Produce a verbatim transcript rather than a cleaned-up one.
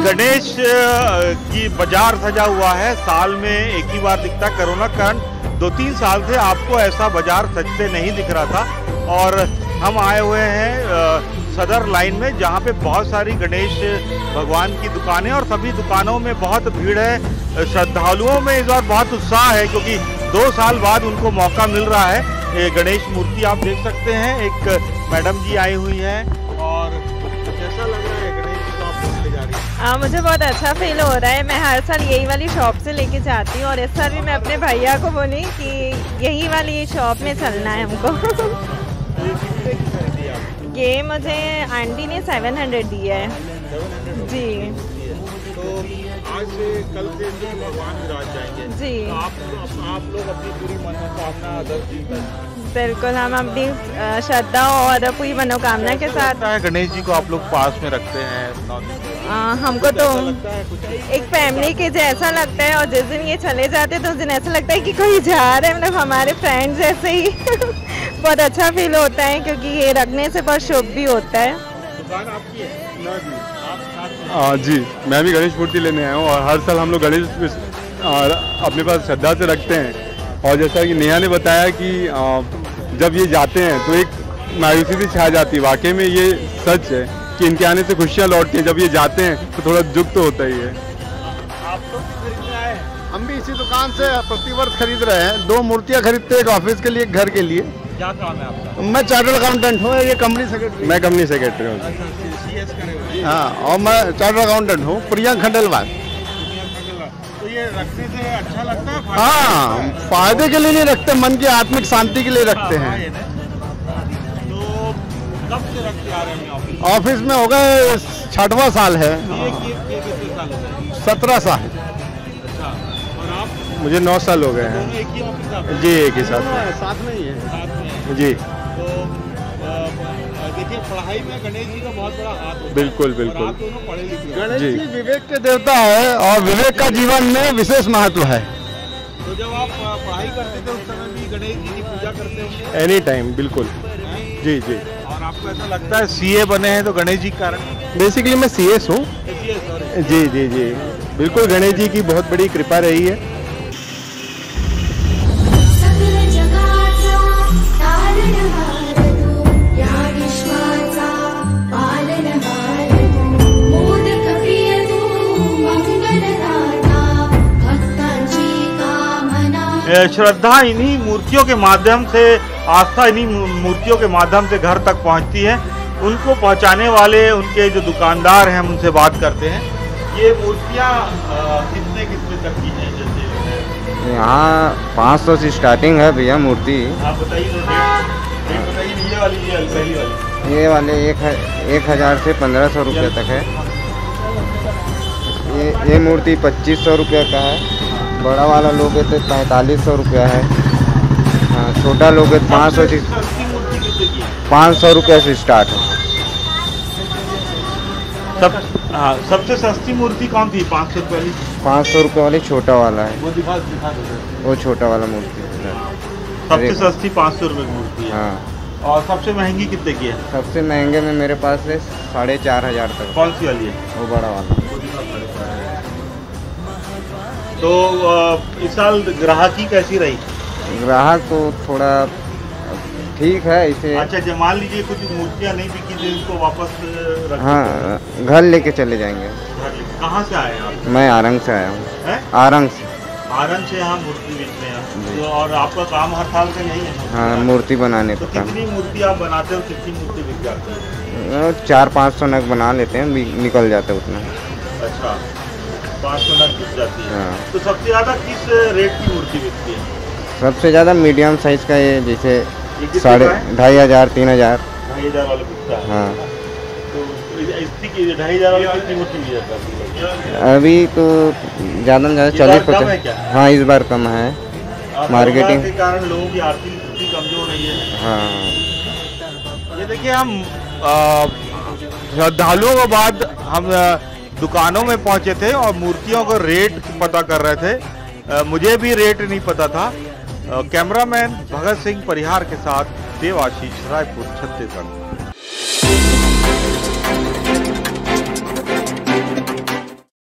गणेश की बाजार सजा हुआ है। साल में एक ही बार दिखता। कोरोना कारण दो तीन साल से आपको ऐसा बाजार सजते नहीं दिख रहा था। और हम आए हुए हैं सदर लाइन में, जहां पे बहुत सारी गणेश भगवान की दुकानें और सभी दुकानों में बहुत भीड़ है। श्रद्धालुओं में इस बार बहुत उत्साह है, क्योंकि दो साल बाद उनको मौका मिल रहा है। ये गणेश मूर्ति आप देख सकते हैं। एक मैडम जी आई हुई हैं, और कैसा लग रहा है गणेश जी को आप लेके जा रही हैं? हाँ, मुझे बहुत अच्छा फील हो रहा है। मैं हर साल यही वाली शॉप से लेके जाती हूँ, और इस साल भी मैं अपने भैया को बोली कि यही वाली शॉप में चलना है हमको। ये मुझे आंटी ने सेवन हंड्रेड दिया है जी। तो आज से कल से भगवान विराज जाएंगे जी। तो आप, आप आप लोग अपनी पूरी मनोकामना बिल्कुल, हम अपनी श्रद्धा और पूरी मनोकामना के साथ गणेश जी को आप लोग पास में रखते हैं। आ, हमको तो एक फैमिली के जैसा लगता है, और जिस दिन ये चले जाते हैं तो उस दिन ऐसा लगता है कि कोई जा रहा है, मतलब हमारे फ्रेंड्स जैसे ही। बहुत अच्छा फील होता है, क्योंकि ये रखने से बहुत शुभ भी होता है। दुकान आपकी है ना जी? हाँ जी, मैं भी गणेश मूर्ति लेने आया हूँ, और हर साल हम लोग गणेश अपने पास श्रद्धा से रखते हैं। और जैसा कि नेहा ने बताया कि जब ये जाते हैं तो एक मायूसी भी छा जाती है। वाकई में ये सच है कि इनके आने से खुशियाँ लौटती हैं। जब ये जाते हैं तो थोड़ा दुख तो होता ही है। आप तो खरीदने आए हैं? हम भी इसी दुकान से प्रतिवर्ष खरीद रहे हैं। दो मूर्तियाँ खरीदते हैं, एक ऑफिस के लिए, एक घर के लिए। क्या काम है आपका? मैं चार्टर्ड अकाउंटेंट हूँ, ये कंपनी सेक्रेटरी। मैं कंपनी सेक्रेटरी हूँ। हाँ, और मैं चार्टर्ड अकाउंटेंट हूँ, प्रियंक खंडेलवाल। तो ये रखने से अच्छा लगता है? हाँ, फायदे के लिए नहीं रखते, मन की आत्मिक शांति के लिए रखते हैं। तो कब से रखते आ रहे हैं ऑफिस? ऑफिस में हो गए छठवां साल है। सत्रह साल। अच्छा, और आप? मुझे नौ साल हो गए हैं। एक ही ऑफिस आप? जी, एक ही साथ में। साथ में ही है। साथ में है। जी, तो देखिए, पढ़ाई में गणेश जी का बहुत बड़ा हाथ होता है। बिल्कुल बिल्कुल। आप दोनों पढ़े लिखे हैं। गणेश जी विवेक के देवता है, और विवेक का जीवन में विशेष महत्व है। तो जब आप पढ़ाई करते थे उस समय भी गणेश जी की पूजा करते होंगे? एनी टाइम, बिल्कुल। जी जी। और आपको ऐसा लगता है सीए बने हैं तो गणेश जी के कारण? बेसिकली मैं सीएस हूँ। जी जी जी, बिल्कुल गणेश जी की बहुत बड़ी कृपा रही है। श्रद्धा इन्हीं मूर्तियों के माध्यम से, आस्था इन्हीं मूर्तियों के माध्यम से घर तक पहुंचती है। उनको पहुंचाने वाले उनके जो दुकानदार हैं, हम उनसे बात करते हैं। ये मूर्तियाँ कितने कितने तक की हैं? जैसे यहाँ पाँच सौ से स्टार्टिंग है भैया मूर्ति। आप बताइए तो रेट रेट बताइए। ये वाली, ये पहली वाली, ये वाले एक है एक हज़ार से पंद्रह सौ रुपये तक है। ये ये मूर्ति पच्चीस सौ रुपये का है। बड़ा वाला लोगे तो पैंतालीस सौ रुपया है। हाँ, छोटा लोगे तो पाँच सौ पाँच सौ रुपये से स्टार्ट है। सब हाँ, सबसे सस्ती मूर्ति कौन थी? पाँच सौ रुपये वाली? पाँच सौ रुपये वाली छोटा वाला है। वो दिखा दिखा दो। वो छोटा वाला मूर्ति है। सबसे सस्ती पाँच सौ रुपये की मूर्ति है। हाँ। और सबसे महंगी कितने की है? सबसे महंगे में मेरे पास है साढ़े चार हज़ार तक। कौन सी वाली है? वो बड़ा वाला। तो इस साल ग्राहकी कैसी रही? ग्राहक तो थोड़ा ठीक है इसे। अच्छा, जब मान लीजिए कुछ मूर्तियाँ नहीं बिकी तो इनको वापस रख? हाँ, घर लेके चले जाएंगे। कहाँ से आए हैं आप? मैं आरंग से आया हूँ। आरंग से। आरंग से यहाँ मूर्ति बेचते हैं तो, और आपका काम हर साल का यही है? हाँ, मूर्ति बनाने तो का। कितनी मूर्ति आप बनाते हो? कितनी मूर्ति बिक जाती है? चार पाँच सौ नग बना लेते हैं, निकल जाता है उतना। अच्छा, पाँच सौ नग बिक जाती है। हाँ। तो सबसे ज़्यादा किस रेट की मूर्ति बिकती है? सबसे ज़्यादा मीडियम साइज़ का ये, जैसे साढ़े ढाई हज़ार तीन हज़ार ढाई हज़ार वाला बिकता है। हाँ। तो इसकी ढाई हज़ार वाली कितनी मूर्ति मिल जाता है? अभी तो ज़्यादा में ज़्यादा चालीस पचास। हाँ, इस बार कम है। मार्केटिंग के कारण लोगों की आर्थिक स्थिति कमजोर रही है। हाँ। ये देखिए, हम श्रद्धालुओं के बाद हम दुकानों में पहुंचे थे और मूर्तियों का रेट पता कर रहे थे। आ, मुझे भी रेट नहीं पता था। कैमरामैन भगत सिंह परिहार के साथ देवाशीष, रायपुर, छत्तीसगढ़।